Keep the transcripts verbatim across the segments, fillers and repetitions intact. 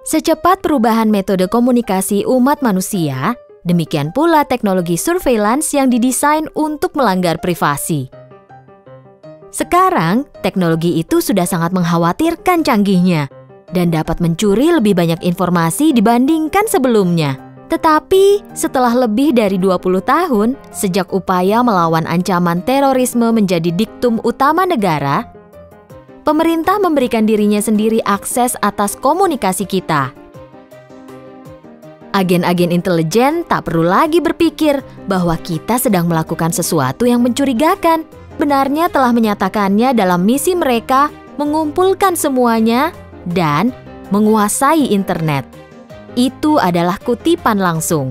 Secepat perubahan metode komunikasi umat manusia, demikian pula teknologi surveillance yang didesain untuk melanggar privasi. Sekarang, teknologi itu sudah sangat mengkhawatirkan canggihnya dan dapat mencuri lebih banyak informasi dibandingkan sebelumnya. Tetapi, setelah lebih dari dua puluh tahun, sejak upaya melawan ancaman terorisme menjadi diktum utama negara, pemerintah memberikan dirinya sendiri akses atas komunikasi kita. Agen-agen intelijen tak perlu lagi berpikir bahwa kita sedang melakukan sesuatu yang mencurigakan. Benarnya telah menyatakannya dalam misi mereka mengumpulkan semuanya dan menguasai internet. Itu adalah kutipan langsung.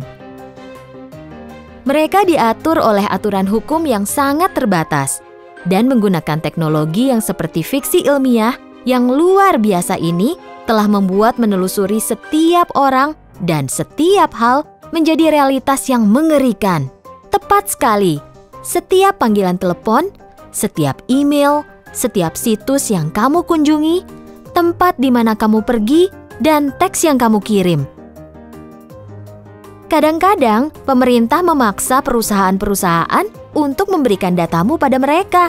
Mereka diatur oleh aturan hukum yang sangat terbatas dan menggunakan teknologi yang seperti fiksi ilmiah yang luar biasa ini telah membuat menelusuri setiap orang dan setiap hal menjadi realitas yang mengerikan. Tepat sekali, setiap panggilan telepon, setiap email, setiap situs yang kamu kunjungi, tempat di mana kamu pergi, dan teks yang kamu kirim. Kadang-kadang, pemerintah memaksa perusahaan-perusahaan untuk memberikan datamu pada mereka.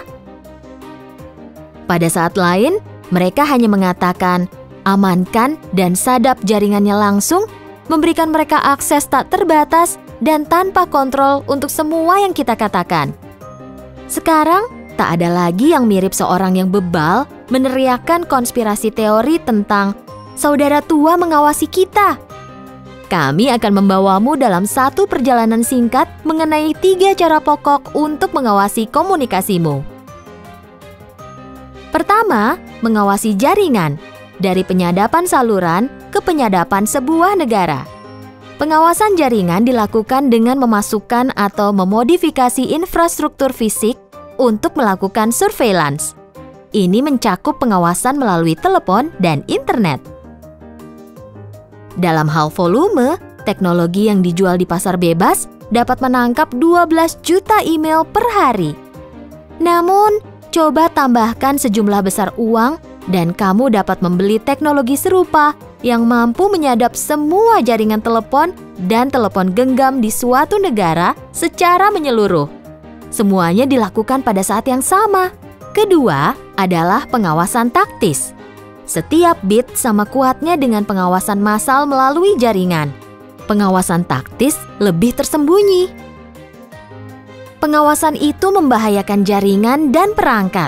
Pada saat lain, mereka hanya mengatakan, amankan dan sadap jaringannya langsung, memberikan mereka akses tak terbatas dan tanpa kontrol untuk semua yang kita katakan. Sekarang, tak ada lagi yang mirip seorang yang bebal meneriakkan konspirasi teori tentang saudara tua mengawasi kita. Kami akan membawamu dalam satu perjalanan singkat mengenai tiga cara pokok untuk mengawasi komunikasimu. Pertama, mengawasi jaringan, dari penyadapan saluran ke penyadapan sebuah negara. Pengawasan jaringan dilakukan dengan memasukkan atau memodifikasi infrastruktur fisik untuk melakukan surveillance. Ini mencakup pengawasan melalui telepon dan internet. Dalam hal volume, teknologi yang dijual di pasar bebas dapat menangkap dua belas juta email per hari. Namun, coba tambahkan sejumlah besar uang dan kamu dapat membeli teknologi serupa yang mampu menyadap semua jaringan telepon dan telepon genggam di suatu negara secara menyeluruh. Semuanya dilakukan pada saat yang sama. Kedua adalah pengawasan taktis. Setiap bit sama kuatnya dengan pengawasan massal melalui jaringan. Pengawasan taktis lebih tersembunyi. Pengawasan itu membahayakan jaringan dan perangkat.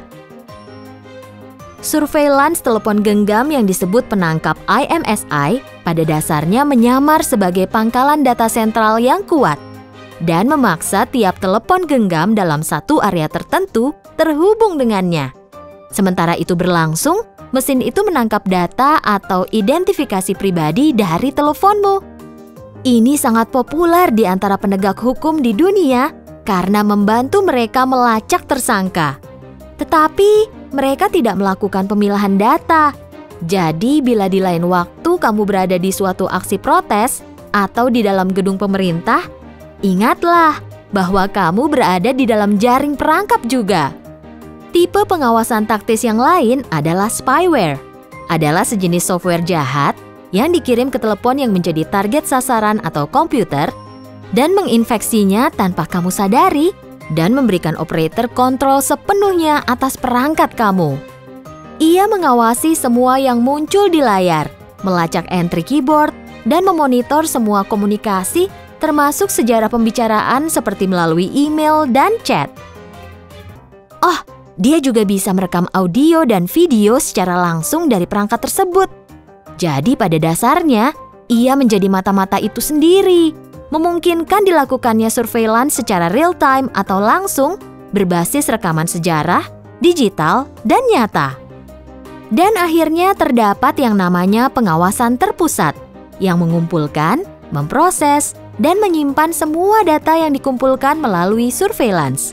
Surveillance telepon genggam yang disebut penangkap I M S I pada dasarnya menyamar sebagai pangkalan data sentral yang kuat dan memaksa tiap telepon genggam dalam satu area tertentu terhubung dengannya. Sementara itu berlangsung, mesin itu menangkap data atau identifikasi pribadi dari teleponmu. Ini sangat populer di antara penegak hukum di dunia karena membantu mereka melacak tersangka. Tetapi mereka tidak melakukan pemilahan data. Jadi bila di lain waktu kamu berada di suatu aksi protes atau di dalam gedung pemerintah, ingatlah bahwa kamu berada di dalam jaring perangkap juga. Tipe pengawasan taktis yang lain adalah spyware. Adalah sejenis software jahat yang dikirim ke telepon yang menjadi target sasaran atau komputer dan menginfeksinya tanpa kamu sadari dan memberikan operator kontrol sepenuhnya atas perangkat kamu. Ia mengawasi semua yang muncul di layar, melacak entry keyboard, dan memonitor semua komunikasi termasuk sejarah pembicaraan seperti melalui email dan chat. Oh, dia juga bisa merekam audio dan video secara langsung dari perangkat tersebut. Jadi pada dasarnya, ia menjadi mata-mata itu sendiri, memungkinkan dilakukannya surveillance secara real-time atau langsung berbasis rekaman sejarah, digital, dan nyata. Dan akhirnya terdapat yang namanya pengawasan terpusat, yang mengumpulkan, memproses, dan menyimpan semua data yang dikumpulkan melalui surveillance.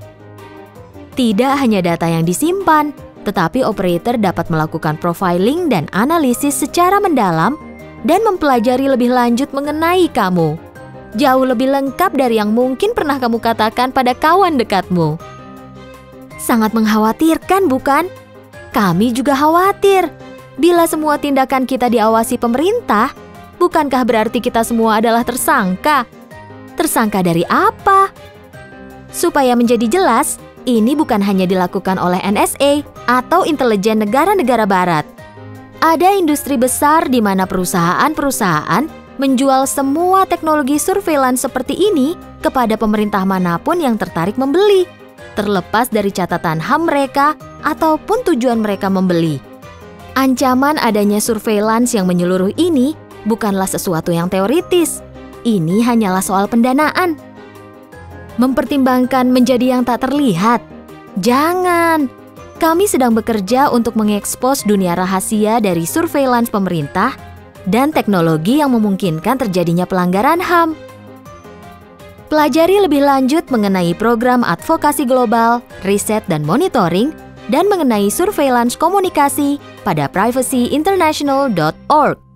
Tidak hanya data yang disimpan, tetapi operator dapat melakukan profiling dan analisis secara mendalam dan mempelajari lebih lanjut mengenai kamu. Jauh lebih lengkap dari yang mungkin pernah kamu katakan pada kawan dekatmu. Sangat mengkhawatirkan, bukan? Kami juga khawatir. Bila semua tindakan kita diawasi pemerintah, bukankah berarti kita semua adalah tersangka? Tersangka dari apa? Supaya menjadi jelas, ini bukan hanya dilakukan oleh N S A atau intelijen negara-negara barat. Ada industri besar di mana perusahaan-perusahaan menjual semua teknologi surveillance seperti ini kepada pemerintah manapun yang tertarik membeli, terlepas dari catatan H A M mereka ataupun tujuan mereka membeli. Ancaman adanya surveillance yang menyeluruh ini bukanlah sesuatu yang teoritis. Ini hanyalah soal pendanaan. Mempertimbangkan menjadi yang tak terlihat. Jangan. Kami sedang bekerja untuk mengekspos dunia rahasia dari surveillance pemerintah dan teknologi yang memungkinkan terjadinya pelanggaran H A M. Pelajari lebih lanjut mengenai program advokasi global, riset dan monitoring, dan mengenai surveillance komunikasi pada privacy international dot org.